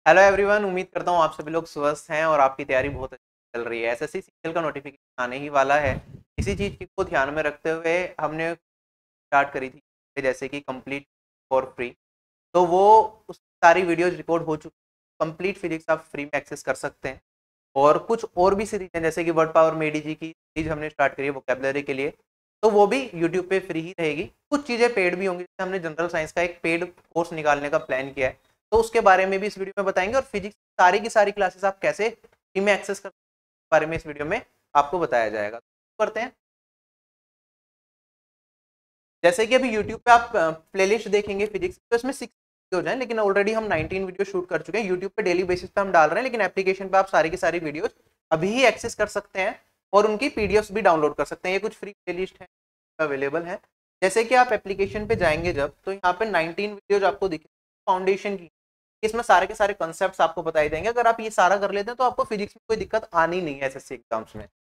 Hello everyone, उम्मीद करता हूँ आप सभी लोग स्वस्थ हैं और आपकी तैयारी बहुत अच्छी चल रही है। एसएससी सीजीएल का नोटिफिकेशन आने ही वाला है। इसी चीज़ को ध्यान में रखते हुए हमने स्टार्ट करी थी, जैसे कि कंप्लीट फॉर फ्री। तो वो उस सारी वीडियोज रिकॉर्ड हो चुकी। कंप्लीट फिजिक्स आप फ्री में एक्सेस कर सकते हैं। और कुछ और भी सीरीज हैं, जैसे कि वर्ड पावर मेडी जी की सीरीज हमने स्टार्ट करी है वोकैबुलरी के लिए, तो वो भी यूट्यूब पे फ्री ही रहेगी। कुछ चीज़ें पेड भी होंगी, जैसे हमने जनरल साइंस का एक पेड कोर्स निकालने का प्लान किया है, तो उसके बारे में भी इस वीडियो में बताएंगे। और फिजिक्स सारी की सारी क्लासेस आप कैसे फ्री में एक्सेस कर बारे में इस वीडियो में आपको बताया जाएगा। तो करते हैं। जैसे कि अभी यूट्यूब पे आप प्लेलिस्ट देखेंगे फिजिक्स, तो इसमें 6 वीडियोज हैं, लेकिन ऑलरेडी हम 19 वीडियो शूट कर चुके हैं। यूट्यूब पे डेली बेसिस पे हम डाल रहे हैं, लेकिन एप्लीकेशन पे आप सारी की सारी वीडियोज अभी ही एक्सेस कर सकते हैं और उनकी पीडीएफ भी डाउनलोड कर सकते हैं। ये कुछ फ्री प्लेलिस्ट है अवेलेबल है। जैसे कि आप एप्लीकेशन पे जाएंगे जब, तो यहाँ पे 19 वीडियोज आपको दिखे फाउंडेशन की। इसमें सारे के सारे कॉन्सेप्ट्स आपको बताए जाएंगे। अगर आप ये सारा कर लेते हैं तो आपको फिजिक्स में कोई दिक्कत आनी नहीं है एसएससी एग्जाम्स में।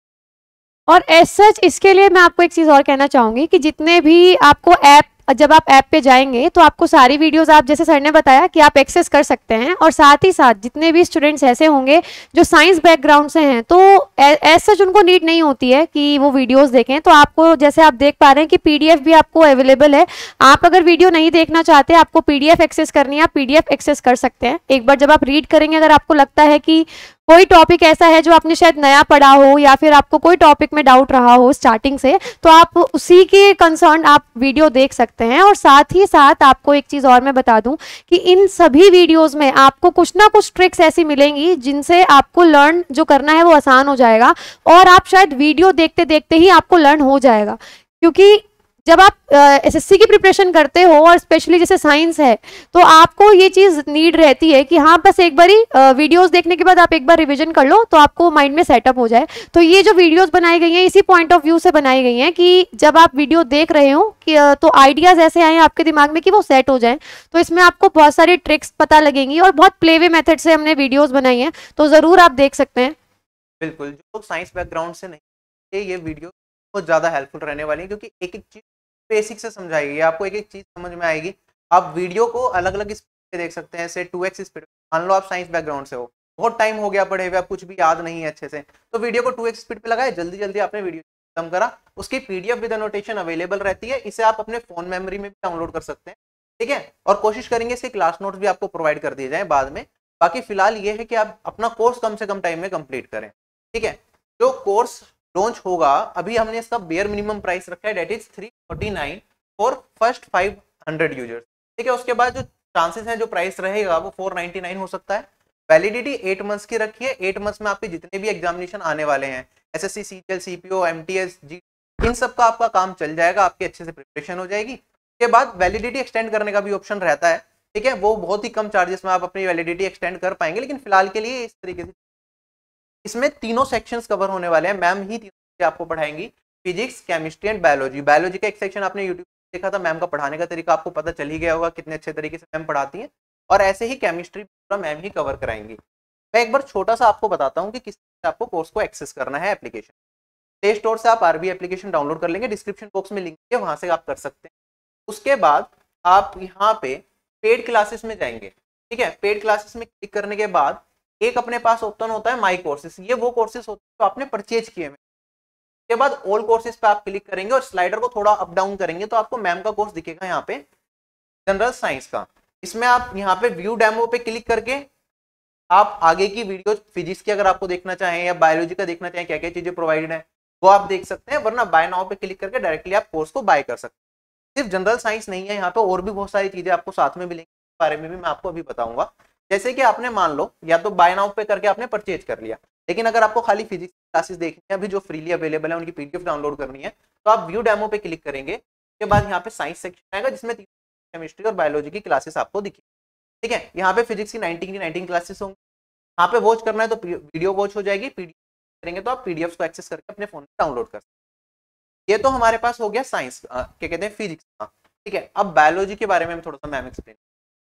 और एज सच इसके लिए मैं आपको एक चीज़ और कहना चाहूँगी कि जितने भी आपको ऐप जब आप ऐप पे जाएंगे तो आपको सारी वीडियोस आप जैसे सर ने बताया कि आप एक्सेस कर सकते हैं। और साथ ही साथ जितने भी स्टूडेंट्स ऐसे होंगे जो साइंस बैकग्राउंड से हैं, तो एज सच उनको नीड नहीं होती है कि वो वीडियोस देखें। तो आपको जैसे आप देख पा रहे हैं कि पीडीएफ भी आपको अवेलेबल है। आप अगर वीडियो नहीं देखना चाहते, आपको पीडीएफ एक्सेस करनी है, आप पीडीएफ एक्सेस कर सकते हैं। एक बार जब आप रीड करेंगे, अगर आपको लगता है कि कोई टॉपिक ऐसा है जो आपने शायद नया पढ़ा हो या फिर आपको कोई टॉपिक में डाउट रहा हो स्टार्टिंग से, तो आप उसी के कंसर्न आप वीडियो देख सकते हैं। और साथ ही साथ आपको एक चीज़ और मैं बता दूं कि इन सभी वीडियोस में आपको कुछ ना कुछ ट्रिक्स ऐसी मिलेंगी जिनसे आपको लर्न जो करना है वो आसान हो जाएगा। और आप शायद वीडियो देखते देखते ही आपको लर्न हो जाएगा, क्योंकि जब आप एसएससी की प्रिपरेशन करते हो और स्पेशली जैसे साइंस है, तो आपको ये चीज़ नीड रहती है कि हाँ, बस एक बारी वीडियोस देखने के बाद आप एक बार रिवीजन कर लो तो आपको माइंड में सेटअप हो जाए। तो ये जो वीडियोस बनाई गई हैं इसी पॉइंट ऑफ व्यू से बनाई गई हैं कि जब आप वीडियो देख रहे हो कि तो आइडियाज़ ऐसे आए आपके दिमाग में कि वो सेट हो जाएं। तो इसमें आपको बहुत सारी ट्रिक्स पता लगेंगी और बहुत प्लेवे मेथड से हमने वीडियोज़ बनाई हैं, तो ज़रूर आप देख सकते हैं। बिल्कुल, जो लोग साइंस बैकग्राउंड से नहीं, ये वीडियो बहुत ज़्यादा हेल्पफुल रहने वाली है, क्योंकि एक एक चीज़ बेसिक से समझाएगी, आपको एक एक चीज़ समझ में आएगी। आप वीडियो को अलग अलग स्पीड से देख सकते हैं, जैसे 2x स्पीड। मान लो आप साइंस बैकग्राउंड से हो, बहुत टाइम हो गया पढ़े हुए, आप कुछ भी याद नहीं है अच्छे से, तो वीडियो को 2x स्पीड पे लगाए, जल्दी जल्दी आपने वीडियो खत्म करा। उसकी पीडीएफ विद नोटेशन अवेलेबल रहती है, इसे आप अपने फोन मेमोरी में भी डाउनलोड कर सकते हैं। ठीक है, और कोशिश करेंगे इसके क्लास नोट भी आपको प्रोवाइड कर दिए जाए बाद में। बाकी फिलहाल ये है कि आप अपना कोर्स कम से कम टाइम में कंप्लीट करें। ठीक है, जो कोर्स लॉन्च होगा, अभी हमने इसका बेयर मिनिमम प्राइस रखा है, that is 349 for first 500 users. ठीक है, उसके बाद जो चांसेस हैं, जो प्राइस रहेगा वो 499 हो सकता है। वैलिडिटी 8 मंथ्स की रखी है। 8 मंथ्स में आपके जितने भी एग्जामिनेशन आने वाले हैं, एसएससी, सीजीएल, सीपीओ, एमटीएस, जी, इन सब का आपका काम चल जाएगा, आपकी अच्छे से प्रिपरेशन हो जाएगी। उसके बाद वैलिडिटी एक्सटेंड करने का भी ऑप्शन रहता है। ठीक है, वो बहुत ही कम चार्जेस में आप अपनी वैलिडिटी एक्सटेंड कर पाएंगे, लेकिन फिलहाल के लिए इस तरीके से इसमें तीनों सेक्शंस कवर होने वाले हैं। मैम ही तीनों आपको पढ़ाएंगी, physics, chemistry and biology. Biology का एक सेक्शन आपने यूट्यूब देखा था, मैम का पढ़ाने का तरीका आपको पता चल ही गया होगा, कितने अच्छे तरीके से मैम पढ़ाती हैं। और ऐसे ही केमिस्ट्री पूरा मैम ही कवर कराएंगी। मैं एक बार छोटा सा आपको बताता हूँ कि किस तरह से आपको कोर्स को एक्सेस करना है। एप्लीकेशन प्ले स्टोर से आप आरबी एप्लीकेशन डाउनलोड कर लेंगे, डिस्क्रिप्शन बॉक्स में लिंक है, वहां से आप कर सकते हैं। उसके बाद आप यहाँ पे पेड क्लासेस में जाएंगे। ठीक है, पेड क्लासेस में क्लिक करने के बाद एक अपने पास ऑप्शन होता है माई कोर्सेस। ये वो कोर्सेस होते हैं जो आपने परचेज किए हैं। के बाद ऑल कोर्सेज पे आप क्लिक करेंगे और स्लाइडर को थोड़ा अप डाउन करेंगे तो आपको मैम का कोर्स दिखेगा यहाँ पे, जनरल साइंस का। इसमें आप यहाँ पे व्यू डेमो पे क्लिक करके आप आगे की वीडियो फिजिक्स की अगर आपको देखना चाहें या बायोलॉजी का देखना चाहें, क्या क्या चीजें प्रोवाइडेड है वो आप देख सकते हैं, वरना बाय नाउ पे क्लिक करके डायरेक्टली आप कोर्स को बाय कर सकते हैं। सिर्फ जनरल साइंस नहीं है, यहाँ पे और भी बहुत सारी चीजें आपको साथ में मिलेंगी, इस बारे में भी मैं आपको अभी बताऊंगा। जैसे कि आपने मान लो या तो बाय नाउ पे करके आपने परचेज कर लिया, लेकिन अगर आपको खाली फिजिक्स क्लासेस देखनी है अभी जो फ्रीली अवेलेबल है, उनकी पीडीएफ डाउनलोड करनी है, तो आप व्यू डेमो पे क्लिक करेंगे। उसके बाद यहाँ पे साइंस सेक्शन आएगा, जिसमें केमिस्ट्री और बायोलॉजी की क्लासेस आपको दिखेगी। ठीक है, यहाँ पे फिजिक्स की 19 क्लासेस होंगी। यहाँ पे वॉच करना है तो वीडियो वॉच हो जाएगी, पीडीएफ करेंगे तो आप पीडीएफ को एक्सेस करके अपने फोन में डाउनलोड कर सकते हैं। ये तो हमारे पास हो गया साइंस, क्या कहते हैं, फिजिक्स का। ठीक है, अब बायोलॉजी के बारे में थोड़ा सा मैम एक्सप्लेन।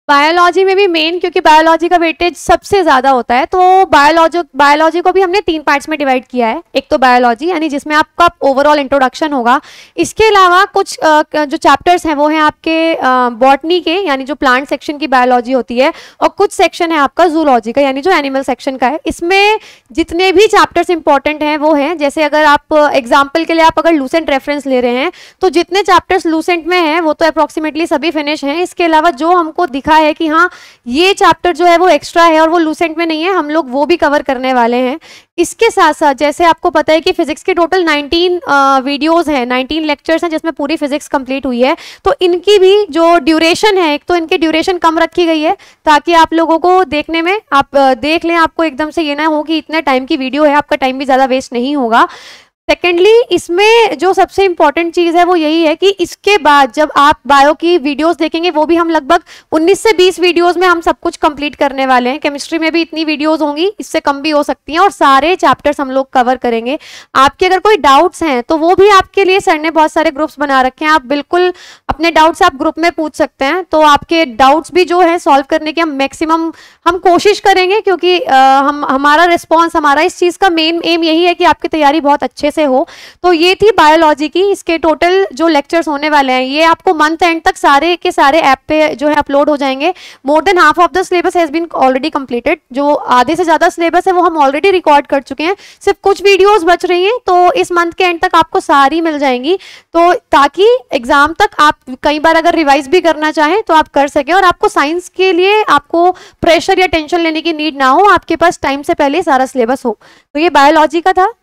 बायोलॉजी में भी मेन, क्योंकि बायोलॉजी का वेटेज सबसे ज्यादा होता है, तो बायोलॉजी को भी हमने 3 पार्ट्स में डिवाइड किया है। एक तो बायोलॉजी यानी जिसमें आपका ओवरऑल इंट्रोडक्शन होगा, इसके अलावा कुछ जो चैप्टर्स हैं वो हैं आपके बॉटनी के यानी जो प्लांट सेक्शन की बायोलॉजी होती है, और कुछ सेक्शन है आपका जूलॉजी का यानी जो एनिमल सेक्शन का है। इसमें जितने भी चैप्टर्स इंपॉर्टेंट हैं वो हैं, जैसे अगर आप एग्जाम्पल के लिए आप अगर लूसेंट रेफरेंस ले रहे हैं तो जितने चैप्टर्स लूसेंट में हैं वो तो अप्रॉक्सीमेटली सभी फिनिश हैं। इसके अलावा जो हमको दिखा है कि हाँ ये चैप्टर जो है वो एक्स्ट्रा है और वो लूसेंट में नहीं है, हम लोग वो भी कवर करने वाले हैं। इसके साथ साथ जैसे आपको पता है कि फिजिक्स के टोटल 19 वीडियोस हैं, 19 लेक्चर्स हैं जिसमें पूरी फिजिक्स कंप्लीट हुई है, तो इनकी भी जो ड्यूरेशन है, एक तो इनकी ड्यूरेशन कम रखी गई है ताकि आप लोगों को देखने में आप देख लें, आपको एकदम से ये ना हो कि इतने टाइम की वीडियो है, आपका टाइम भी ज़्यादा वेस्ट नहीं होगा। सेकेंडली इसमें जो सबसे इंपॉर्टेंट चीज़ है वो यही है कि इसके बाद जब आप बायो की वीडियोस देखेंगे, वो भी हम लगभग 19 से 20 वीडियोस में हम सब कुछ कंप्लीट करने वाले हैं। केमिस्ट्री में भी इतनी वीडियोस होंगी, इससे कम भी हो सकती हैं, और सारे चैप्टर्स हम लोग कवर करेंगे। आपके अगर कोई डाउट्स हैं तो वो भी आपके लिए सर ने बहुत सारे ग्रुप्स बना रखे हैं, आप बिल्कुल अपने डाउट्स आप ग्रुप में पूछ सकते हैं। तो आपके डाउट्स भी जो है सॉल्व करने की हम मैक्सिमम हम कोशिश करेंगे, क्योंकि हमारा रिस्पॉन्स, हमारा इस चीज़ का मेन एम यही है कि आपकी तैयारी बहुत अच्छे से हो। तो ये थी बायोलॉजी की। इसके टोटल जो लेक्चर्स होने वाले हैं ये आपको मंथ एंड तक सारे के सारे ऐप पे जो है अपलोड हो जाएंगे। More than half of the syllabus has been already completed, जो आधे से ज़्यादा सिलेबस है वो हम ऑलरेडी रिकॉर्ड कर चुके हैं, सिर्फ कुछ वीडियोस बच रही हैं, तो इस मंथ के एंड तक आपको सारी मिल जाएंगी, तो ताकि एग्जाम तक आप कई बार अगर रिवाइज भी करना चाहें तो आप कर सकें, और आपको साइंस के लिए आपको प्रेशर या टेंशन लेने की नीड ना हो, आपके पास टाइम से पहले सारा सिलेबस हो। तो ये बायोलॉजी का था।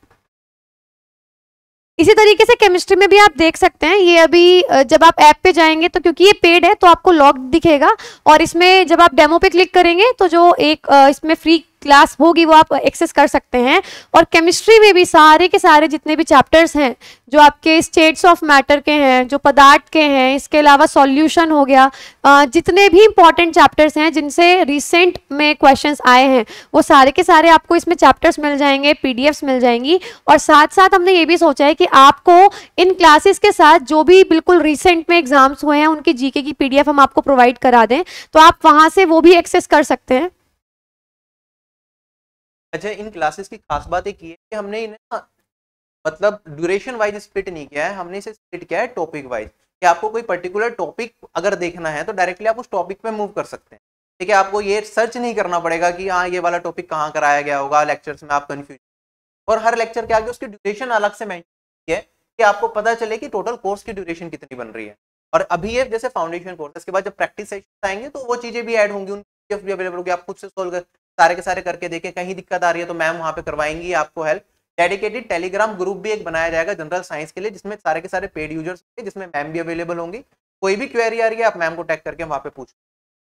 इसी तरीके से केमिस्ट्री में भी आप देख सकते हैं, ये अभी जब आप ऐप पे जाएंगे तो क्योंकि ये पेड है तो आपको लॉक दिखेगा, और इसमें जब आप डेमो पे क्लिक करेंगे तो जो एक इसमें फ्री क्लास होगी वो आप एक्सेस कर सकते हैं। और केमिस्ट्री में भी सारे के सारे जितने भी चैप्टर्स हैं जो आपके स्टेट्स ऑफ मैटर के हैं, जो पदार्थ के हैं, इसके अलावा सॉल्यूशन हो गया, जितने भी इंपॉर्टेंट चैप्टर्स हैं जिनसे रिसेंट में क्वेश्चंस आए हैं वो सारे के सारे आपको इसमें चैप्टर्स मिल जाएंगे, पीडीएफ्स मिल जाएंगी। और साथ साथ हमने ये भी सोचा है कि आपको इन क्लासेस के साथ जो भी बिल्कुल रिसेंट में एग्जाम्स हुए हैं उनकी जीके की पीडीएफ हम आपको प्रोवाइड करा दें, तो आप वहां से वो भी एक्सेस कर सकते हैं। अच्छा, इन क्लासेस की खास बात एक ये है कि हमने इन्हें मतलब ड्यूरेशन वाइज स्प्लिट नहीं किया है, हमने इसे स्प्लिट किया है टॉपिक वाइज, कि आपको कोई पर्टिकुलर टॉपिक अगर देखना है तो डायरेक्टली आप उस टॉपिक पे मूव कर सकते हैं। ठीक है, आपको ये सर्च नहीं करना पड़ेगा कि हाँ ये वाला टॉपिक कहाँ कराया गया होगा, लेक्चर्स में आप कंफ्यूज, और हर लेक्चर के आगे उसकी ड्यूरेशन अलग से मेंशन है कि आपको पता चले कि टोटल कोर्स की ड्यूरेशन कितनी बन रही है। और अभी ये जैसे फाउंडेशन कोर्स, इसके बाद जब प्रैक्टिस सेशन आएंगे तो वो चीजें भी ऐड होंगी, उनकी भी अवेलेबल होगी, आप खुद से सोल्व कर सारे के सारे करके देखें, कहीं दिक्कत आ रही है तो मैम वहां पे करवाएंगी आपको हेल्प। डेडिकेटेड टेलीग्राम ग्रुप भी एक बनाया जाएगा जनरल साइंस के लिए, जिसमें सारे के सारे पेड यूजर्स होंगे, जिसमें मैम भी अवेलेबल होंगी। कोई भी क्वेरी आ रही है आप मैम को टैग करके वहां पे पूछ।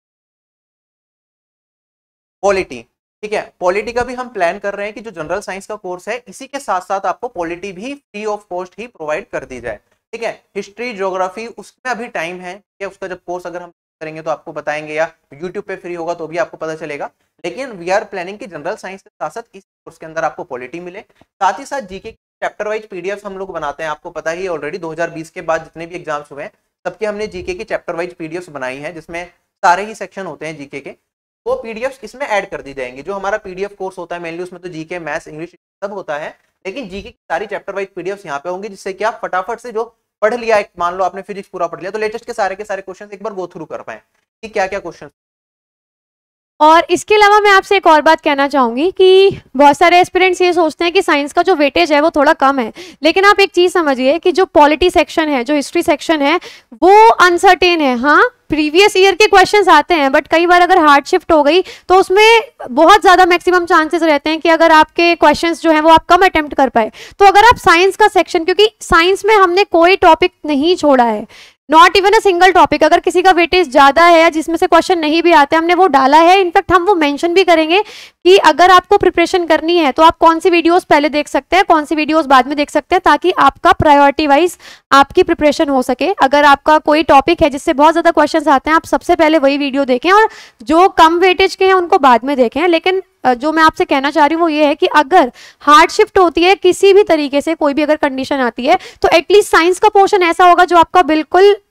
पॉलिटी, ठीक है, पॉलिटी का भी हम प्लान कर रहे हैं कि जो जनरल साइंस का कोर्स है इसी के साथ साथ आपको पॉलिटी भी फ्री ऑफ कॉस्ट ही प्रोवाइड कर दी जाए। ठीक है, हिस्ट्री ज्योग्राफी उसमें अभी टाइम है कि उसका जब कोर्स अगर हम करेंगे तो आपको बताएंगे, या यूट्यूब पे फ्री होगा तो भी आपको पता चलेगा। लेकिन वी आर प्लानिंग की जनरल साइंस के साथ साथ इस कोर्स के अंदर आपको पॉलिटी मिले, साथ ही साथ जीके चैप्टर वाइज पीडीएफ हम लोग बनाते हैं। आपको पता ही ऑलरेडी 2020 के बाद जितने भी एग्जाम्स हुए हैं सबके हमने जीके की चैप्टर वाइज पीडीएफ बनाई है, जिसमें सारे ही सेक्शन होते हैं जीके के, वो पीडीएफ इसमें ऐड कर दी जाएंगी। जो हमारा पीडीएफ कोर्स होता है मेनली उसमें तो जीके, मैथ्स, इंग्लिश सब होता है, लेकिन जीके की सारी चैप्टर वाइज पीडीएफ यहाँ पे होंगी, जिससे कि आप फटाफट से जो पढ़ लिया, एक मान लो आपने फिजिक्स पूरा पढ़ लिया तो लेटेस्ट के सारे क्वेश्चन एक बार गो थ्रू कर पाए कि क्या क्या क्वेश्चन। और इसके अलावा मैं आपसे एक और बात कहना चाहूँगी कि बहुत सारे एस्पिरेंट्स ये सोचते हैं कि साइंस का जो वेटेज है वो थोड़ा कम है, लेकिन आप एक चीज़ समझिए कि जो पॉलिटी सेक्शन है, जो हिस्ट्री सेक्शन है, वो अनसर्टेन है। हाँ, प्रीवियस ईयर के क्वेश्चंस आते हैं, बट कई बार अगर हार्ड शिफ्ट हो गई तो उसमें बहुत ज़्यादा मैक्सिमम चांसेस रहते हैं कि अगर आपके क्वेश्चंस जो हैं वो आप कम अटेम्प्ट कर पाए। तो अगर आप साइंस का सेक्शन, क्योंकि साइंस में हमने कोई टॉपिक नहीं छोड़ा है, not even a single topic, अगर किसी का वेटेज ज़्यादा है या जिसमें से क्वेश्चन नहीं भी आते हमने वो डाला है। इनफैक्ट हम वो मेंशन भी करेंगे कि अगर आपको प्रिपरेशन करनी है तो आप कौन सी वीडियोस पहले देख सकते हैं, कौन सी वीडियोस बाद में देख सकते हैं, ताकि आपका प्रायोरिटी वाइज आपकी प्रिपरेशन हो सके। अगर आपका कोई टॉपिक है जिससे बहुत ज़्यादा क्वेश्चंस आते हैं, आप सबसे पहले वही वीडियो देखें, और जो कम वेटेज के हैं उनको बाद में देखें। लेकिन जो मैं आपसे कहना चाह रही हूँ वो ये है कि अगर हार्ड शिफ्ट होती है किसी भी तरीके से, कोई भी अगर कंडीशन आती है, तो एटलीस्ट साइंस का पोर्शन ऐसा होगा जो आपका बिल्कुल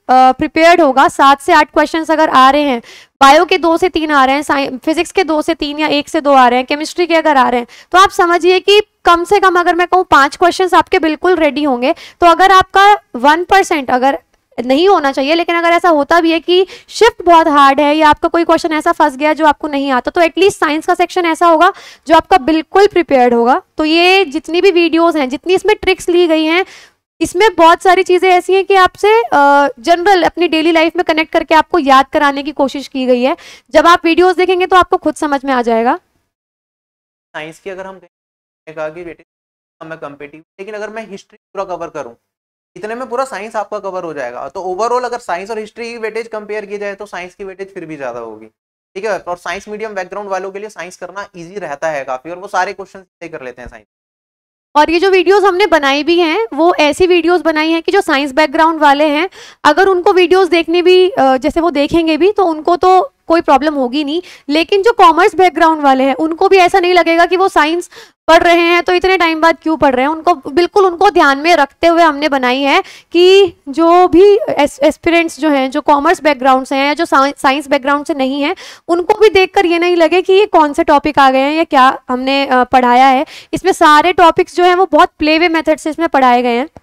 प्रिपेयर्ड होगा, 7 से 8 क्वेश्चंस अगर आ रहे हैं, बायो के 2 से 3 आ रहे हैं, फिजिक्स के 2 से 3 या 1 से 2 आ रहे हैं, केमिस्ट्री के अगर आ रहे हैं, तो आप समझिए कि कम से कम अगर मैं कहूँ 5 क्वेश्चंस आपके बिल्कुल रेडी होंगे। तो अगर आपका 1% अगर नहीं होना चाहिए, लेकिन अगर ऐसा होता भी है कि शिफ्ट बहुत हार्ड है या आपका कोई क्वेश्चन ऐसा फंस गया जो आपको नहीं आता, तो एटलीस्ट साइंस का सेक्शन ऐसा होगा जो आपका बिल्कुल प्रिपेयर्ड होगा। तो ये जितनी भी वीडियोस हैं, जितनी इसमें ट्रिक्स ली गई हैं, इसमें बहुत सारी चीजें ऐसी हैं कि आपसे जनरल अपनी डेली लाइफ में कनेक्ट करके आपको याद कराने की कोशिश की गई है। जब आप वीडियोस देखेंगे तो आपको खुद समझ में आ जाएगा। साइंस की अगर हम कहा कि बेटे मैं कम्पिटिटिव, लेकिन अगर मैं हिस्ट्री पूरा कवर करूं, इतने में पूरा साइंस आपका कवर हो जाएगा। तो ओवरऑल अगर साइंस और हिस्ट्री की वेटेज कंपेयर की जाए तो साइंस की वेटेज फिर भी ज्यादा होगी, ठीक है। और साइंस मीडियम बैकग्राउंड वालों के लिए साइंस करना इजी रहता है काफी, और वो सारे क्वेश्चन कर लेते हैं साइंस। और ये जो वीडियोस हमने बनाई भी हैं, वो ऐसी वीडियोस बनाई हैं कि जो साइंस बैकग्राउंड वाले हैं, अगर उनको वीडियोस देखने भी जैसे वो देखेंगे भी, तो उनको तो कोई प्रॉब्लम होगी नहीं। लेकिन जो कॉमर्स बैकग्राउंड वाले हैं, उनको भी ऐसा नहीं लगेगा कि वो साइंस पढ़ रहे हैं तो इतने टाइम बाद क्यों पढ़ रहे हैं। उनको बिल्कुल उनको ध्यान में रखते हुए हमने बनाई है कि जो भी एस्पिरेंट्स जो हैं, जो कॉमर्स बैकग्राउंड से हैं या जो साइंस बैकग्राउंड से नहीं है, उनको भी देखकर ये नहीं लगे कि ये कौन से टॉपिक आ गए हैं या क्या हमने पढ़ाया है। इसमें सारे टॉपिक्स जो हैं वो बहुत प्ले वे मेथड से इसमें पढ़ाए गए हैं।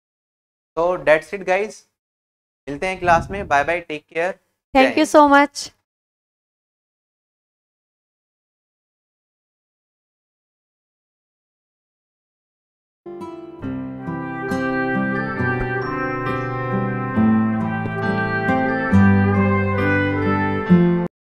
तो डेट्स इट गाइस, मिलते हैं क्लास में। Bye bye, take care, thank you so much.